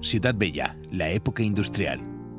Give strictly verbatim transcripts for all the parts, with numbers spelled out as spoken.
Ciudad Bella, la época industrial.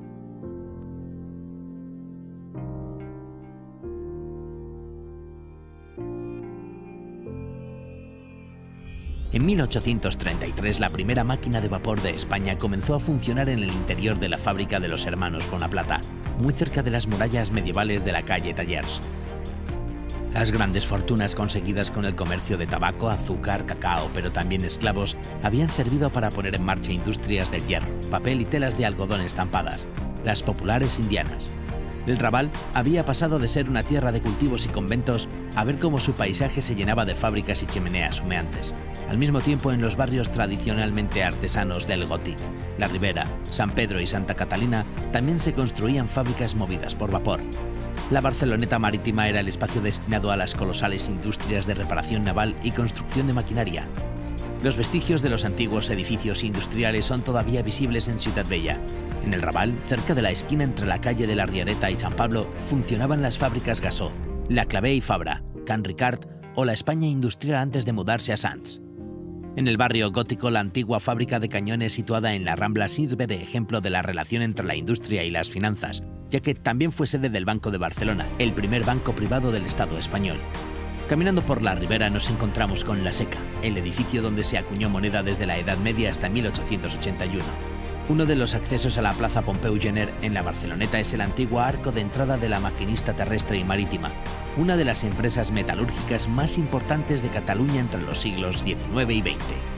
En mil ochocientos treinta y tres, la primera máquina de vapor de España comenzó a funcionar en el interior de la fábrica de los hermanos Bonaplata, muy cerca de las murallas medievales de la calle Tallers. Las grandes fortunas conseguidas con el comercio de tabaco, azúcar, cacao, pero también esclavos, habían servido para poner en marcha industrias del hierro, papel y telas de algodón estampadas, las populares indianas. El Raval había pasado de ser una tierra de cultivos y conventos a ver cómo su paisaje se llenaba de fábricas y chimeneas humeantes. Al mismo tiempo, en los barrios tradicionalmente artesanos del Gòtic, La Ribera, San Pedro y Santa Catalina, también se construían fábricas movidas por vapor. La Barceloneta Marítima era el espacio destinado a las colosales industrias de reparación naval y construcción de maquinaria. Los vestigios de los antiguos edificios industriales son todavía visibles en Ciutat Bella. En el Raval, cerca de la esquina entre la calle de la Riereta y San Pablo, funcionaban las fábricas Gasó, La Clavé y Fabra, Can Ricard o la España industrial antes de mudarse a Sants. En el barrio gótico, la antigua fábrica de cañones situada en la Rambla sirve de ejemplo de la relación entre la industria y las finanzas, ya que también fue sede del Banco de Barcelona, el primer banco privado del Estado español. Caminando por la Ribera nos encontramos con La Seca, el edificio donde se acuñó moneda desde la Edad Media hasta mil ochocientos ochenta y uno. Uno de los accesos a la Plaza Pompeu Gener en la Barceloneta es el antiguo arco de entrada de la Maquinista Terrestre y Marítima, una de las empresas metalúrgicas más importantes de Cataluña entre los siglos diecinueve y veinte.